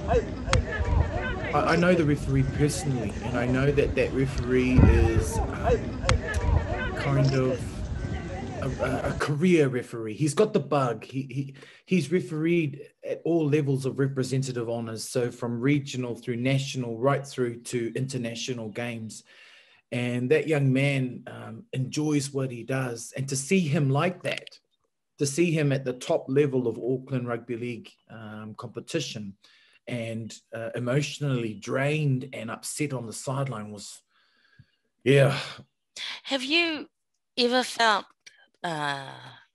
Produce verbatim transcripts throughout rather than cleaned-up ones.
I, I know the referee personally, and I know that that referee is um, kind of a, a career referee. He's got the bug. He, he he's refereed at all levels of representative honours, so from regional through national, right through to international games. And that young man um, enjoys what he does, and to see him like that, to see him at the top level of Auckland Rugby League um, competition, and uh, emotionally drained and upset on the sideline was, yeah. Have you ever felt uh,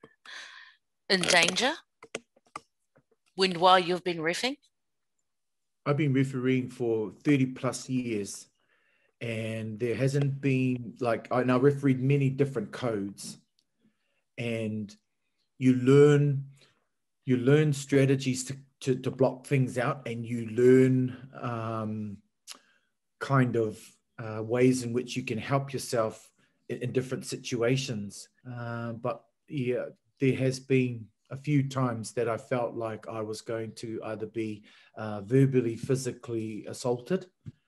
in danger when while you've been reffing? I've been refereeing for thirty plus years, and there hasn't been, like, I now refereed many different codes, and you learn you learn strategies to, to, to block things out, and you learn um, kind of uh, ways in which you can help yourself in, in different situations. Uh, but yeah, there has been a few times that I felt like I was going to either be uh, verbally, physically assaulted.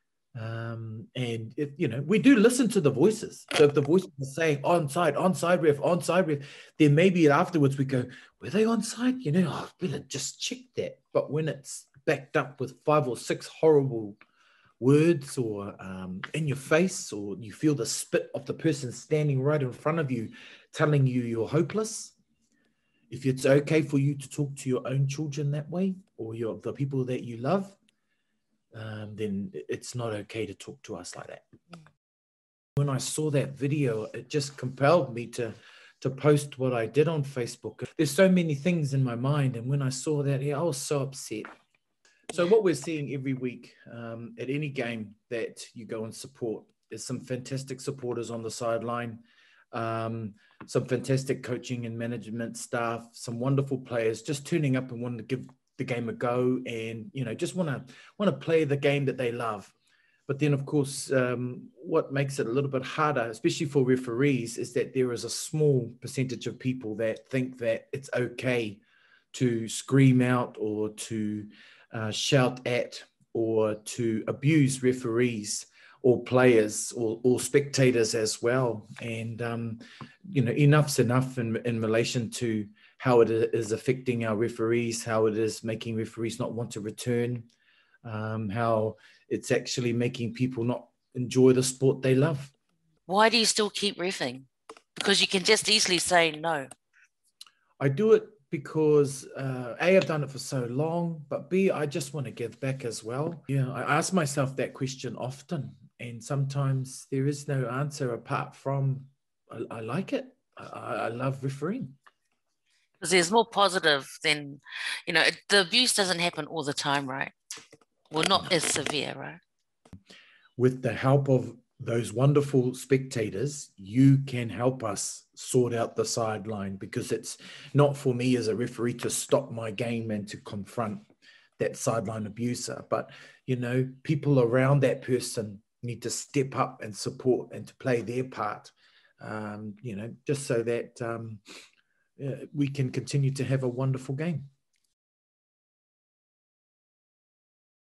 Um, and if, you know, we do listen to the voices. So if the voices are saying onside, onside ref, onside ref, then maybe afterwards we go, were they onside? You know, oh, better just check that. But when it's backed up with five or six horrible words, or um, in your face, or you feel the spit of the person standing right in front of you telling you you're hopeless, if it's okay for you to talk to your own children that way, or your the people that you love, um, then it's not okay to talk to us like that. When I saw that video, it just compelled me to to post what I did on Facebook. There's so many things in my mind, and when I saw that, yeah, I was so upset. So what we're seeing every week um, at any game that you go and support is some fantastic supporters on the sideline, um, some fantastic coaching and management staff, some wonderful players just tuning up and wanting to give the game a go, and you know, just want to want to play the game that they love. But then, of course, um, what makes it a little bit harder, especially for referees, is that there is a small percentage of people that think that it's okay to scream out, or to uh, shout at, or to abuse referees or players, or, or spectators as well. And, um, you know, enough's enough in, in relation to how it is affecting our referees, how it is making referees not want to return, um, how it's actually making people not enjoy the sport they love. Why do you still keep reffing? Because you can just easily say no. I do it because uh, A, I've done it for so long, but B, I just want to give back as well. Yeah, I ask myself that question often, and sometimes there is no answer apart from I, I like it. I, I love refereeing. Because there's more positive than, you know, the abuse doesn't happen all the time, right? Well, not as severe, right? With the help of those wonderful spectators, you can help us sort out the sideline, because it's not for me as a referee to stop my game and to confront that sideline abuser. But, you know, people around that person need to step up and support and to play their part, um, you know, just so that um, uh, we can continue to have a wonderful game.